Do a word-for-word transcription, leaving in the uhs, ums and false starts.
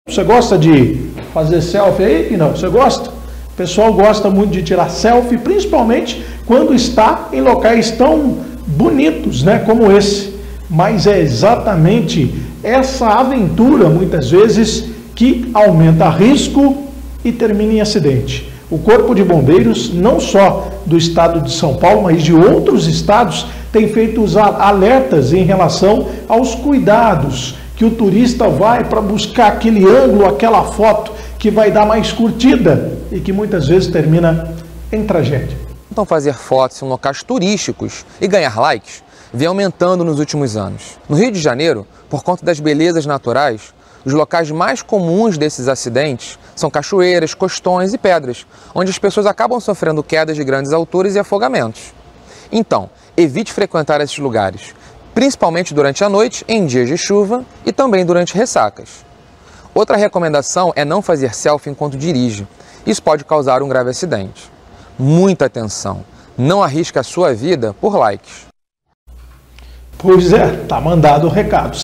Você gosta de fazer selfie aí? Não, você gosta? O pessoal gosta muito de tirar selfie, principalmente quando está em locais tão bonitos, né, como esse. Mas é exatamente essa aventura, muitas vezes, que aumenta risco e termina em acidente. O Corpo de Bombeiros, não só do estado de São Paulo, mas de outros estados, tem feito os alertas em relação aos cuidados que o turista vai para buscar aquele ângulo, aquela foto que vai dar mais curtida e que muitas vezes termina em tragédia. Então, fazer fotos em locais turísticos e ganhar likes vem aumentando nos últimos anos. No Rio de Janeiro, por conta das belezas naturais, os locais mais comuns desses acidentes são cachoeiras, costões e pedras, onde as pessoas acabam sofrendo quedas de grandes alturas e afogamentos. Então, evite frequentar esses lugares, principalmente durante a noite, em dias de chuva e também durante ressacas. Outra recomendação é não fazer selfie enquanto dirige. Isso pode causar um grave acidente. Muita atenção, não arrisque a sua vida por likes. Pois é, tá mandado o recado.